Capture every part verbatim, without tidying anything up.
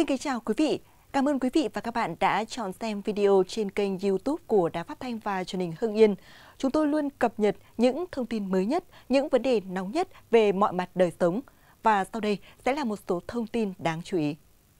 Xin kính chào quý vị. Cảm ơn quý vị và các bạn đã chọn xem video trên kênh YouTube của Đài Phát thanh và Truyền hình Hưng Yên. Chúng tôi luôn cập nhật những thông tin mới nhất, những vấn đề nóng nhất về mọi mặt đời sống. Và sau đây sẽ là một số thông tin đáng chú ý.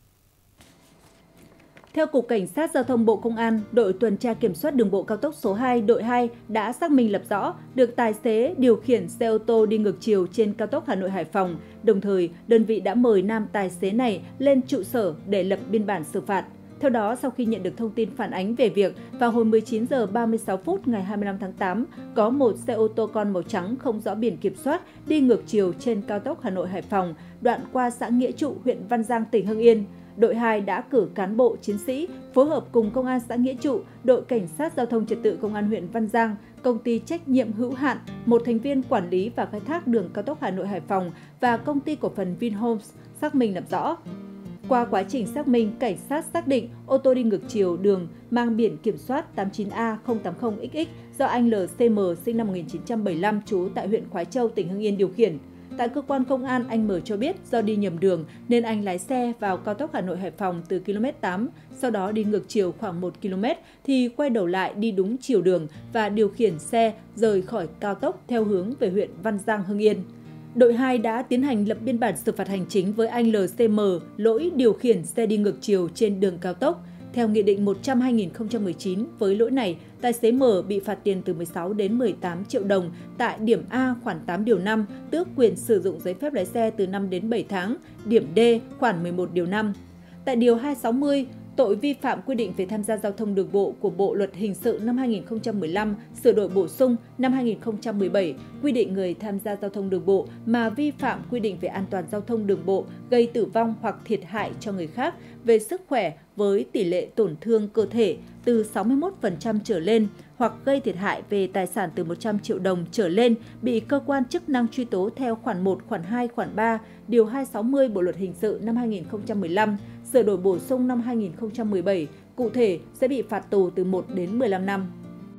Theo Cục Cảnh sát Giao thông Bộ Công an, đội tuần tra kiểm soát đường bộ cao tốc số hai, đội hai đã xác minh lập rõ được tài xế điều khiển xe ô tô đi ngược chiều trên cao tốc Hà Nội - Hải Phòng. Đồng thời, đơn vị đã mời nam tài xế này lên trụ sở để lập biên bản xử phạt. Theo đó, sau khi nhận được thông tin phản ánh về việc vào hồi mười chín giờ ba mươi sáu phút ngày hai mươi lăm tháng tám, có một xe ô tô con màu trắng không rõ biển kiểm soát đi ngược chiều trên cao tốc Hà Nội - Hải Phòng, đoạn qua xã Nghĩa Trụ, huyện Văn Giang, tỉnh Hưng Yên. Đội hai đã cử cán bộ chiến sĩ phối hợp cùng Công an xã Nghĩa Trụ, đội Cảnh sát Giao thông Trật tự Công an huyện Văn Giang, Công ty trách nhiệm hữu hạn, một thành viên quản lý và khai thác đường cao tốc Hà Nội - Hải Phòng và Công ty cổ phần Vinhomes xác minh làm rõ. Qua quá trình xác minh, cảnh sát xác định ô tô đi ngược chiều đường mang biển kiểm soát tám chín A không tám không X X do anh L C M sinh năm một nghìn chín trăm bảy mươi lăm trú tại huyện Khoái Châu, tỉnh Hưng Yên điều khiển. Tại cơ quan công an, anh M cho biết do đi nhầm đường nên anh lái xe vào cao tốc Hà Nội - Hải Phòng từ ki lô mét tám, sau đó đi ngược chiều khoảng một ki lô mét thì quay đầu lại đi đúng chiều đường và điều khiển xe rời khỏi cao tốc theo hướng về huyện Văn Giang, Hưng Yên. Đội hai đã tiến hành lập biên bản xử phạt hành chính với anh L C M lỗi điều khiển xe đi ngược chiều trên đường cao tốc. Theo Nghị định một trăm hai nghìn không trăm mười chín, với lỗi này, tài xế M bị phạt tiền từ mười sáu đến mười tám triệu đồng tại điểm A khoản tám điều năm, tước quyền sử dụng giấy phép lái xe từ năm đến bảy tháng, điểm D khoản mười một điều năm. Tại điều hai trăm sáu mươi, tội vi phạm quy định về tham gia giao thông đường bộ của Bộ Luật Hình sự năm hai nghìn không trăm mười lăm, sửa đổi bổ sung năm hai nghìn không trăm mười bảy, quy định người tham gia giao thông đường bộ mà vi phạm quy định về an toàn giao thông đường bộ gây tử vong hoặc thiệt hại cho người khác về sức khỏe với tỷ lệ tổn thương cơ thể từ sáu mươi mốt phần trăm trở lên hoặc gây thiệt hại về tài sản từ một trăm triệu đồng trở lên bị cơ quan chức năng truy tố theo khoản một, khoản hai, khoản ba, điều hai trăm sáu mươi Bộ Luật Hình sự năm hai nghìn không trăm mười lăm, sửa đổi bổ sung năm hai nghìn không trăm mười bảy, cụ thể sẽ bị phạt tù từ một đến mười lăm năm.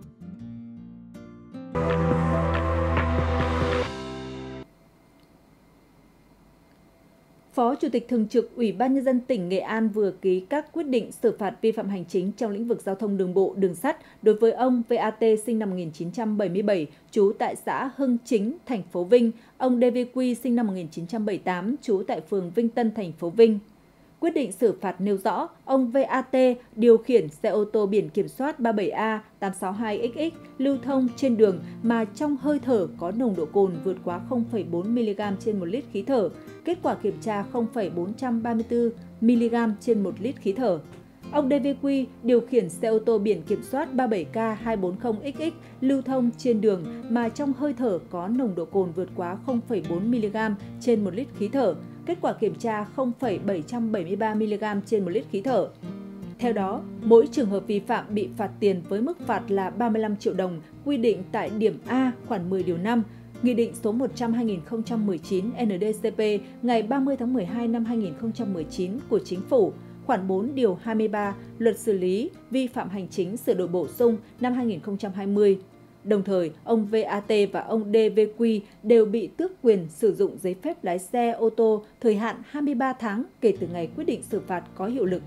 Phó Chủ tịch Thường trực Ủy ban Nhân dân tỉnh Nghệ An vừa ký các quyết định xử phạt vi phạm hành chính trong lĩnh vực giao thông đường bộ, đường sắt đối với ông V A T sinh năm một nghìn chín trăm bảy mươi bảy, trú tại xã Hưng Chính, thành phố Vinh, ông D V Q sinh năm một nghìn chín trăm bảy mươi tám, trú tại phường Vinh Tân, thành phố Vinh. Quyết định xử phạt nêu rõ, ông V A T điều khiển xe ô tô biển kiểm soát ba mươi bảy A tám sáu hai X X lưu thông trên đường mà trong hơi thở có nồng độ cồn vượt quá không phẩy bốn mi-li-gam trên một lít khí thở, kết quả kiểm tra không phẩy bốn trăm ba mươi tư mi-li-gam trên một lít khí thở. Ông D V Q điều khiển xe ô tô biển kiểm soát ba mươi bảy K hai bốn không X X lưu thông trên đường mà trong hơi thở có nồng độ cồn vượt quá không phẩy bốn mi-li-gam trên một lít khí thở, kết quả kiểm tra không phẩy bảy trăm bảy mươi ba mi-li-gam trên một lít khí thở. Theo đó, mỗi trường hợp vi phạm bị phạt tiền với mức phạt là ba mươi lăm triệu đồng quy định tại điểm A khoản mười điều năm, Nghị định số một trăm hai nghìn không trăm mười chín N D C P ngày ba mươi tháng mười hai năm hai nghìn không trăm mười chín của Chính phủ, khoản bốn điều hai mươi ba Luật xử lý vi phạm hành chính sửa đổi bổ sung năm hai nghìn không trăm hai mươi. Đồng thời, ông V A T và ông D V Q đều bị tước quyền sử dụng giấy phép lái xe ô tô thời hạn hai mươi ba tháng kể từ ngày quyết định xử phạt có hiệu lực.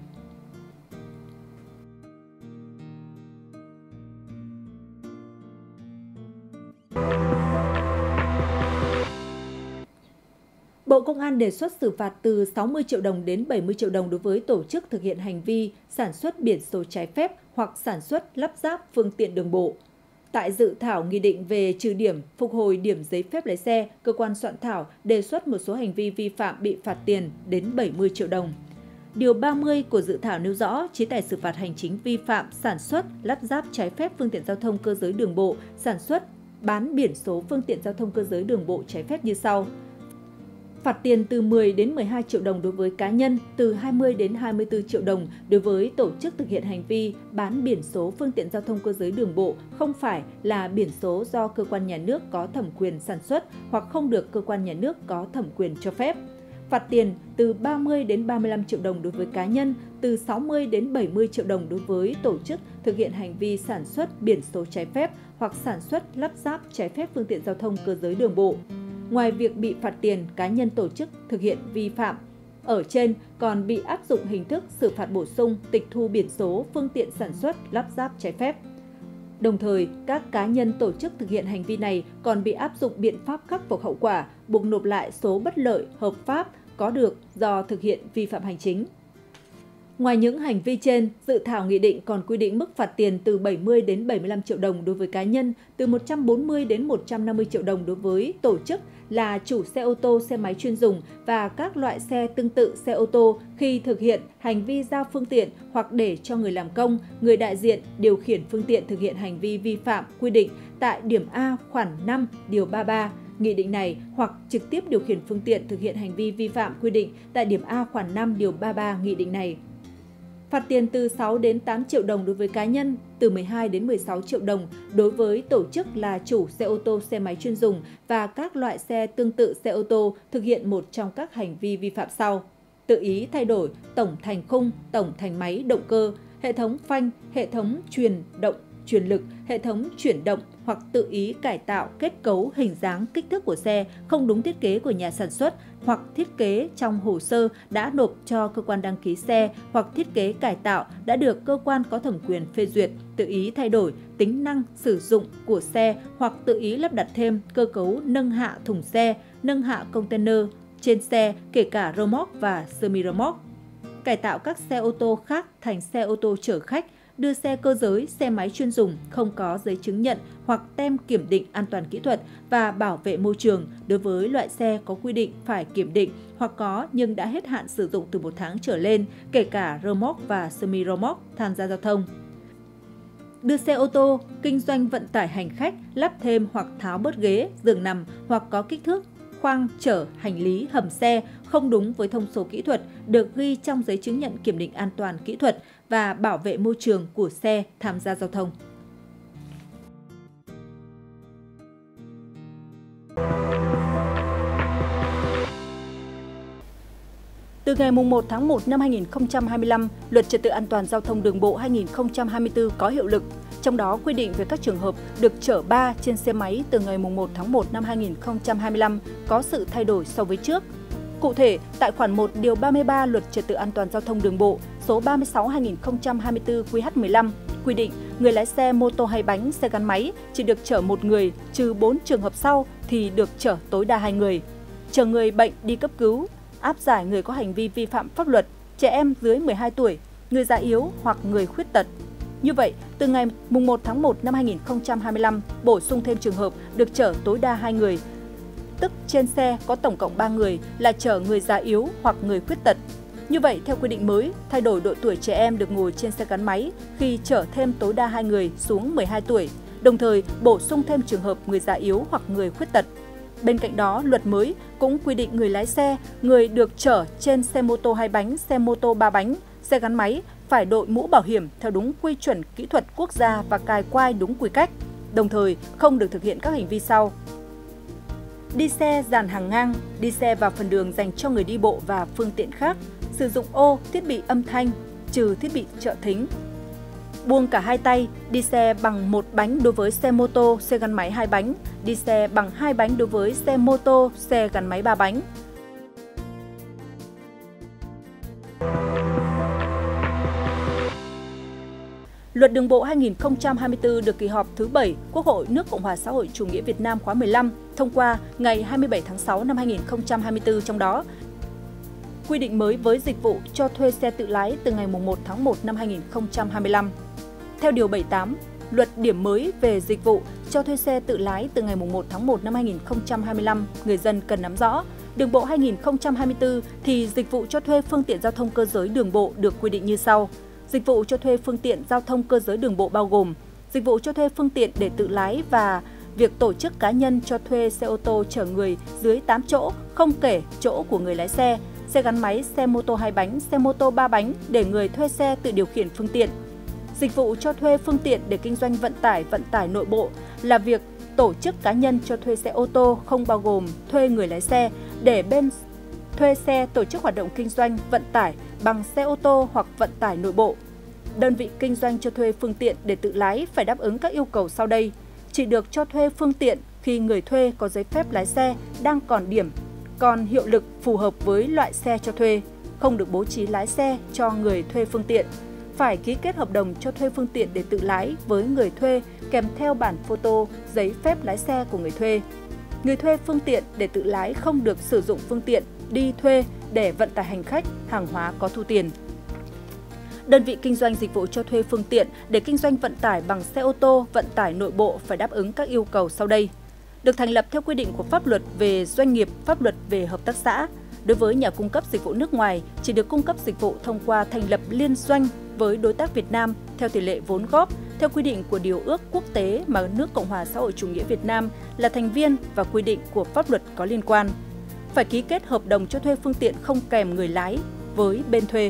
Bộ Công an đề xuất xử phạt từ sáu mươi triệu đồng đến bảy mươi triệu đồng đối với tổ chức thực hiện hành vi sản xuất biển số trái phép hoặc sản xuất lắp ráp phương tiện đường bộ. Tại dự thảo nghị định về trừ điểm, phục hồi điểm giấy phép lái xe, cơ quan soạn thảo đề xuất một số hành vi vi phạm bị phạt tiền đến bảy mươi triệu đồng. Điều ba mươi của dự thảo nêu rõ chế tài xử phạt hành chính vi phạm sản xuất, lắp ráp trái phép phương tiện giao thông cơ giới đường bộ, sản xuất, bán biển số phương tiện giao thông cơ giới đường bộ trái phép như sau. Phạt tiền từ mười đến mười hai triệu đồng đối với cá nhân, từ hai mươi đến hai mươi tư triệu đồng đối với tổ chức thực hiện hành vi bán biển số phương tiện giao thông cơ giới đường bộ không phải là biển số do cơ quan nhà nước có thẩm quyền sản xuất hoặc không được cơ quan nhà nước có thẩm quyền cho phép. Phạt tiền từ ba mươi đến ba mươi lăm triệu đồng đối với cá nhân, từ sáu mươi đến bảy mươi triệu đồng đối với tổ chức thực hiện hành vi sản xuất biển số trái phép hoặc sản xuất lắp ráp trái phép phương tiện giao thông cơ giới đường bộ. Ngoài việc bị phạt tiền, cá nhân tổ chức thực hiện vi phạm Ở trên còn bị áp dụng hình thức xử phạt bổ sung tịch thu biển số phương tiện sản xuất lắp ráp trái phép. Đồng thời, các cá nhân tổ chức thực hiện hành vi này còn bị áp dụng biện pháp khắc phục hậu quả, buộc nộp lại số bất lợi hợp pháp có được do thực hiện vi phạm hành chính. Ngoài những hành vi trên, dự thảo nghị định còn quy định mức phạt tiền từ bảy mươi đến bảy mươi lăm triệu đồng đối với cá nhân, từ một trăm bốn mươi đến một trăm năm mươi triệu đồng đối với tổ chức là chủ xe ô tô, xe máy chuyên dùng và các loại xe tương tự xe ô tô khi thực hiện hành vi giao phương tiện hoặc để cho người làm công, người đại diện điều khiển phương tiện thực hiện hành vi vi phạm quy định tại điểm A khoản năm điều ba mươi ba nghị định này hoặc trực tiếp điều khiển phương tiện thực hiện hành vi vi phạm quy định tại điểm A khoản năm điều ba mươi ba nghị định này. Phạt tiền từ sáu đến tám triệu đồng đối với cá nhân, từ mười hai đến mười sáu triệu đồng đối với tổ chức là chủ xe ô tô, xe máy chuyên dùng và các loại xe tương tự xe ô tô thực hiện một trong các hành vi vi phạm sau: tự ý thay đổi tổng thành khung, tổng thành máy động cơ, hệ thống phanh, hệ thống truyền động, truyền lực, hệ thống chuyển động hoặc tự ý cải tạo kết cấu, hình dáng, kích thước của xe không đúng thiết kế của nhà sản xuất hoặc thiết kế trong hồ sơ đã nộp cho cơ quan đăng ký xe hoặc thiết kế cải tạo đã được cơ quan có thẩm quyền phê duyệt, tự ý thay đổi tính năng sử dụng của xe hoặc tự ý lắp đặt thêm cơ cấu nâng hạ thùng xe, nâng hạ container trên xe kể cả rơ moóc và semi-rơ moóc. Cải tạo các xe ô tô khác thành xe ô tô chở khách, đưa xe cơ giới, xe máy chuyên dùng không có giấy chứng nhận hoặc tem kiểm định an toàn kỹ thuật và bảo vệ môi trường đối với loại xe có quy định phải kiểm định hoặc có nhưng đã hết hạn sử dụng từ một tháng trở lên, kể cả rơ moóc và semi-rơ moóc tham gia giao thông. Đưa xe ô tô, kinh doanh vận tải hành khách, lắp thêm hoặc tháo bớt ghế, giường nằm hoặc có kích thước khoang chở hành lý hầm xe không đúng với thông số kỹ thuật được ghi trong giấy chứng nhận kiểm định an toàn kỹ thuật và bảo vệ môi trường của xe tham gia giao thông. Từ ngày một tháng một năm hai nghìn không trăm hai mươi lăm, Luật Trật tự an toàn giao thông đường bộ hai nghìn không trăm hai mươi tư có hiệu lực. Trong đó quy định về các trường hợp được chở ba trên xe máy từ ngày một tháng một năm hai nghìn không trăm hai mươi lăm có sự thay đổi so với trước. Cụ thể, tại khoản một điều ba mươi ba Luật Trật tự an toàn giao thông đường bộ số ba mươi sáu trên hai nghìn không trăm hai mươi tư Q H mười lăm quy định người lái xe mô tô hai bánh, xe gắn máy chỉ được chở một người, trừ bốn trường hợp sau thì được chở tối đa hai người. Chở người bệnh đi cấp cứu, áp giải người có hành vi vi phạm pháp luật, trẻ em dưới mười hai tuổi, người già yếu hoặc người khuyết tật. Như vậy, từ ngày một tháng một năm hai nghìn không trăm hai mươi lăm, bổ sung thêm trường hợp được chở tối đa hai người, tức trên xe có tổng cộng ba người là chở người già yếu hoặc người khuyết tật. Như vậy, theo quy định mới, thay đổi độ tuổi trẻ em được ngồi trên xe gắn máy khi chở thêm tối đa hai người xuống mười hai tuổi, đồng thời bổ sung thêm trường hợp người già yếu hoặc người khuyết tật. Bên cạnh đó, luật mới cũng quy định người lái xe, người được chở trên xe mô tô hai bánh, xe mô tô ba bánh, xe gắn máy phải đội mũ bảo hiểm theo đúng quy chuẩn kỹ thuật quốc gia và cài quai đúng quy cách, đồng thời không được thực hiện các hành vi sau: đi xe dàn hàng ngang, đi xe vào phần đường dành cho người đi bộ và phương tiện khác, sử dụng ô, thiết bị âm thanh, trừ thiết bị trợ thính, buông cả hai tay, đi xe bằng một bánh đối với xe mô tô, xe gắn máy hai bánh, đi xe bằng hai bánh đối với xe mô tô, xe gắn máy ba bánh. Luật Đường bộ hai nghìn không trăm hai mươi tư được kỳ họp thứ bảy Quốc hội nước Cộng hòa xã hội chủ nghĩa Việt Nam khóa mười lăm thông qua ngày hai mươi bảy tháng sáu năm hai nghìn không trăm hai mươi tư, trong đó quy định mới với dịch vụ cho thuê xe tự lái từ ngày một tháng một năm hai nghìn không trăm hai mươi lăm. Theo điều bảy mươi tám, Luật điểm mới về dịch vụ cho thuê xe tự lái từ ngày một tháng một năm hai nghìn không trăm hai mươi lăm, người dân cần nắm rõ. Đường bộ hai nghìn không trăm hai mươi tư thì dịch vụ cho thuê phương tiện giao thông cơ giới đường bộ được quy định như sau. Dịch vụ cho thuê phương tiện giao thông cơ giới đường bộ bao gồm dịch vụ cho thuê phương tiện để tự lái và việc tổ chức cá nhân cho thuê xe ô tô chở người dưới tám chỗ, không kể chỗ của người lái xe, xe gắn máy, xe mô tô hai bánh, xe mô tô ba bánh để người thuê xe tự điều khiển phương tiện. Dịch vụ cho thuê phương tiện để kinh doanh vận tải, vận tải nội bộ là việc tổ chức cá nhân cho thuê xe ô tô không bao gồm thuê người lái xe để bên thuê xe tổ chức hoạt động kinh doanh vận tải bằng xe ô tô hoặc vận tải nội bộ. Đơn vị kinh doanh cho thuê phương tiện để tự lái phải đáp ứng các yêu cầu sau đây. Chỉ được cho thuê phương tiện khi người thuê có giấy phép lái xe đang còn điểm, còn hiệu lực phù hợp với loại xe cho thuê. không được bố trí lái xe cho người thuê phương tiện. Phải ký kết hợp đồng cho thuê phương tiện để tự lái với người thuê kèm theo bản photo, giấy phép lái xe của người thuê. Người thuê phương tiện để tự lái không được sử dụng phương tiện đi thuê để vận tải hành khách, hàng hóa có thu tiền. Đơn vị kinh doanh dịch vụ cho thuê phương tiện để kinh doanh vận tải bằng xe ô tô, vận tải nội bộ phải đáp ứng các yêu cầu sau đây. Được thành lập theo quy định của pháp luật về doanh nghiệp, pháp luật về hợp tác xã. Đối với nhà cung cấp dịch vụ nước ngoài, chỉ được cung cấp dịch vụ thông qua thành lập liên doanh với đối tác Việt Nam theo tỷ lệ vốn góp, theo quy định của Điều ước Quốc tế mà nước Cộng hòa xã hội chủ nghĩa Việt Nam là thành viên và quy định của pháp luật có liên quan. Phải ký kết hợp đồng cho thuê phương tiện không kèm người lái với bên thuê.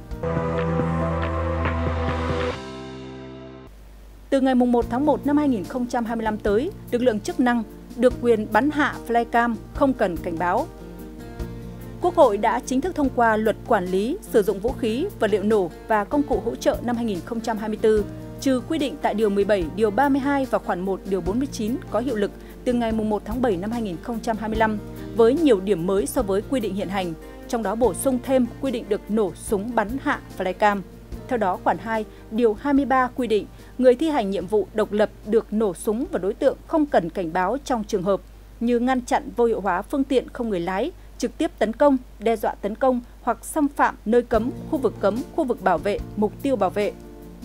Từ ngày một tháng một năm hai nghìn không trăm hai mươi lăm tới, lực lượng chức năng được quyền bắn hạ flycam không cần cảnh báo. Quốc hội đã chính thức thông qua Luật Quản lý sử dụng vũ khí, vật liệu nổ và công cụ hỗ trợ năm hai nghìn không trăm hai mươi tư, trừ quy định tại Điều mười bảy, Điều ba mươi hai và khoản một, Điều bốn mươi chín có hiệu lực từ ngày một tháng bảy năm hai nghìn không trăm hai mươi lăm, với nhiều điểm mới so với quy định hiện hành, trong đó bổ sung thêm quy định được nổ súng bắn hạ flycam. Theo đó, khoản hai, Điều hai mươi ba quy định, người thi hành nhiệm vụ độc lập được nổ súng và đối tượng không cần cảnh báo trong trường hợp như ngăn chặn vô hiệu hóa phương tiện không người lái, trực tiếp tấn công, đe dọa tấn công hoặc xâm phạm nơi cấm, khu vực cấm, khu vực bảo vệ, mục tiêu bảo vệ.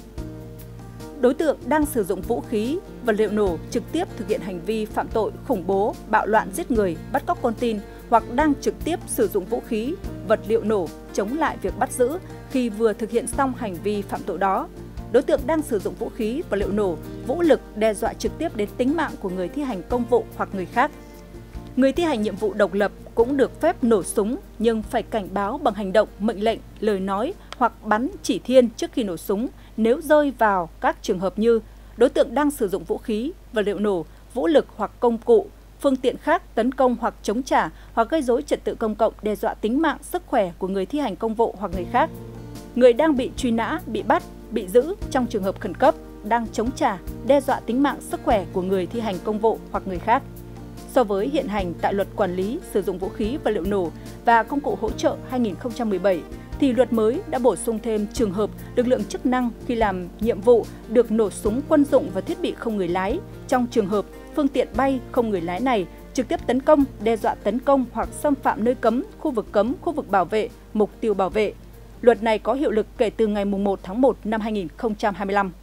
Đối tượng đang sử dụng vũ khí, vật liệu nổ trực tiếp thực hiện hành vi phạm tội khủng bố, bạo loạn giết người, bắt cóc con tin hoặc đang trực tiếp sử dụng vũ khí, vật liệu nổ chống lại việc bắt giữ khi vừa thực hiện xong hành vi phạm tội đó. Đối tượng đang sử dụng vũ khí, vật liệu nổ, vũ lực đe dọa trực tiếp đến tính mạng của người thi hành công vụ hoặc người khác. Người thi hành nhiệm vụ độc lập cũng được phép nổ súng nhưng phải cảnh báo bằng hành động, mệnh lệnh, lời nói hoặc bắn chỉ thiên trước khi nổ súng nếu rơi vào các trường hợp như đối tượng đang sử dụng vũ khí, vật liệu nổ, vũ lực hoặc công cụ, phương tiện khác tấn công hoặc chống trả hoặc gây rối trật tự công cộng đe dọa tính mạng, sức khỏe của người thi hành công vụ hoặc người khác. Người đang bị truy nã, bị bắt, bị giữ trong trường hợp khẩn cấp, đang chống trả, đe dọa tính mạng, sức khỏe của người thi hành công vụ hoặc người khác. So với hiện hành tại Luật Quản lý sử dụng vũ khí, vật liệu nổ và công cụ hỗ trợ hai nghìn không trăm mười bảy, thì luật mới đã bổ sung thêm trường hợp lực lượng chức năng khi làm nhiệm vụ được nổ súng quân dụng và thiết bị không người lái trong trường hợp phương tiện bay không người lái này trực tiếp tấn công, đe dọa tấn công hoặc xâm phạm nơi cấm, khu vực cấm, khu vực bảo vệ, mục tiêu bảo vệ. Luật này có hiệu lực kể từ ngày một tháng một năm hai nghìn không trăm hai mươi lăm.